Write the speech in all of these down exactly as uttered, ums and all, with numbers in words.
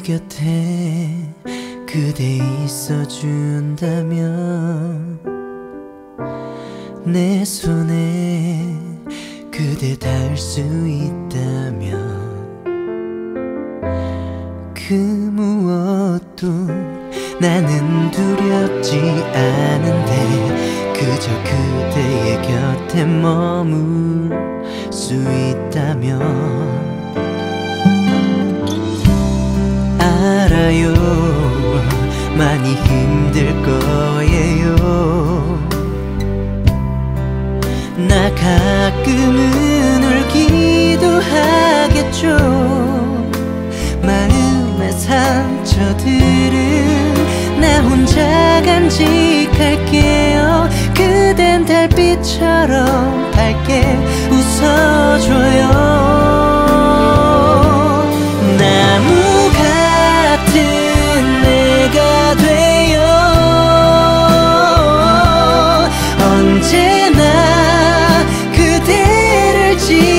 곁에 그대 있어준다면 내 손에 그대 닿을 수 있다면 그 무엇도 나는 두렵지 않은데 그저 그대의 곁에 머물 수 있다면 알아요 많이 힘들 거예요 나 가끔은 울기도 하겠죠 마음의 상처들은 나 혼자 간직할게요 그댄 달빛처럼 밝게 웃어줘요 나무 같은 내가 돼요 언제나 그대를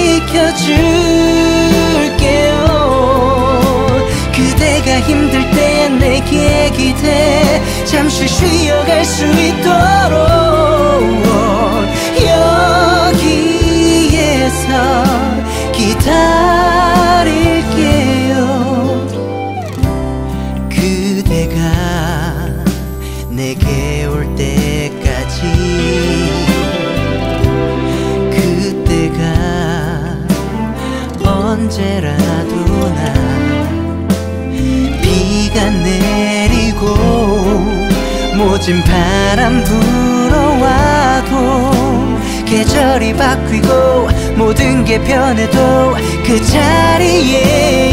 지켜줄게요 그대가 힘들 때 내게 기대 잠시 쉬어갈 수 있도록 여기에서 기다릴게요 그대가 내게 올 때까지 그때가 언제라도 나 비가 내리고 모진 바람 불어와도 계절이 바뀌고 모든 게 변해도 그 자리에